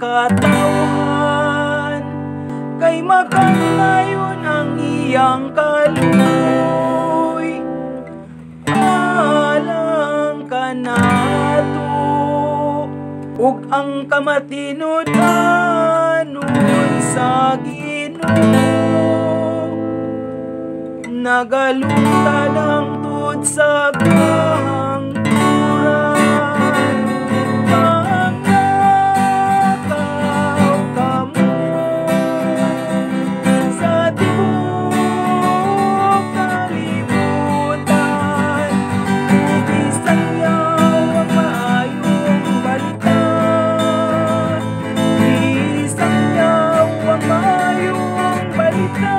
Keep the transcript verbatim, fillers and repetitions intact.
katawhan, kay makanayon ang iyang kaluoy. Alang kanato ug ang kamatinud-anon sa Ginoo, nagalutad ang tud sa kahangturan. Mangnakaw kamo sa tibuok kalibutan, bisan yaw ang maayong balita, bisan yaw ang maayong balita.